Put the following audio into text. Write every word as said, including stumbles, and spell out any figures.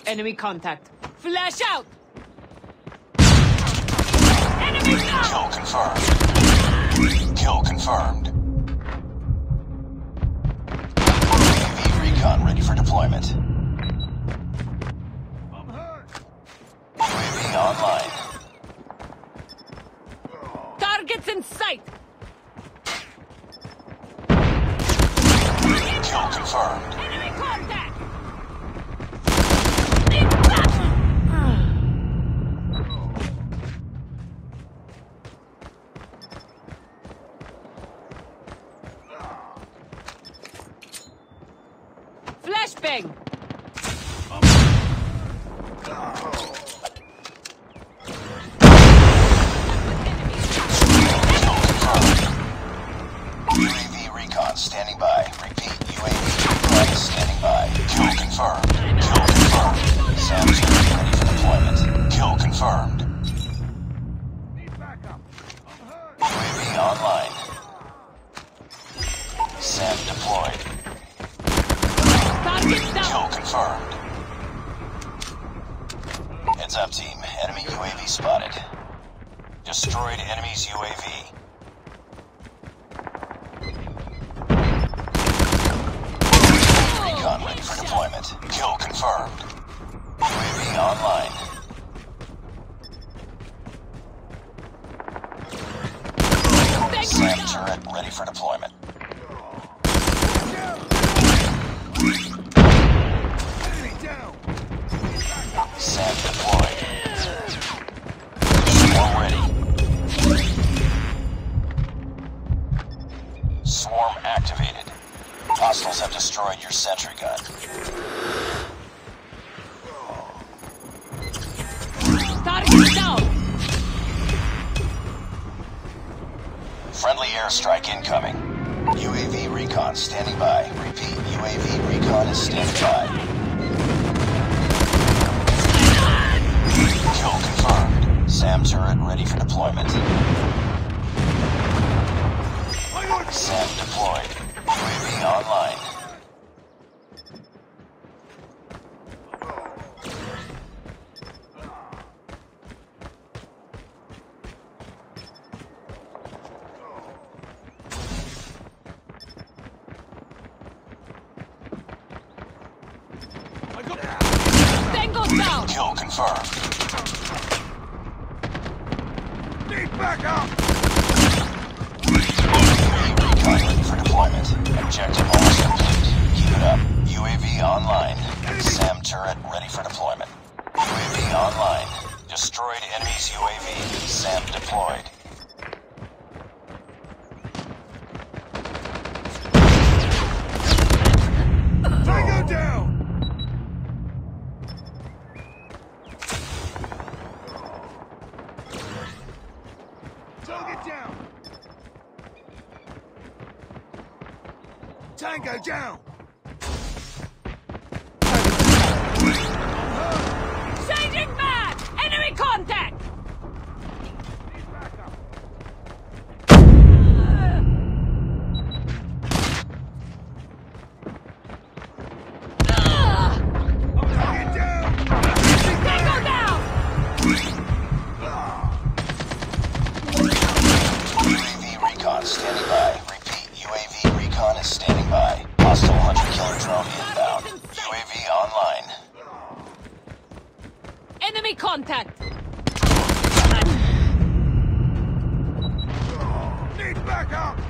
Enemy contact. Flash out! Enemy down! Kill confirmed. Kill confirmed. U A V recon ready for deployment. I'm hurt. U A V online. Targets in sight! Kill confirmed. Enemy contact! Flashbang! U A V recon standing by. Repeat, U A V recon is standing by. Kill confirmed. Kill confirmed. SAM's ready for deployment. Kill confirmed. Need backup. I'm hurt. U A V online. SAM deployed. Target down! Kill confirmed. Heads up, team. Enemy U A V spotted. Destroyed enemy's U A V. Recon ready for deployment. Kill confirmed. U A V online. SAM turret ready for deployment. Enemy down. SAM deployed. Swarm ready. Swarm activated. Hostiles have destroyed your sentry gun. Target down! Friendly airstrike incoming. U A V recon standing by. Repeat, U A V recon is standing by. Kill confirmed. SAM turret ready for deployment. SAM deployed. U A V online. Tango down! Kill confirmed. Need backup. U A V recon ready for deployment. Objective almost complete. Keep it up. U A V online. SAM turret ready for deployment. U A V online. Destroyed enemy's U A V. SAM deployed. Tango down. Target down. Tango down. Changing mag! Enemy contact! Need backup. Target down. Tango down! U A V recon standing by. Repeat, U A V recon is standing by. Hostile hunter-killer drone inbound. U A V online. Enemy contact! Need backup.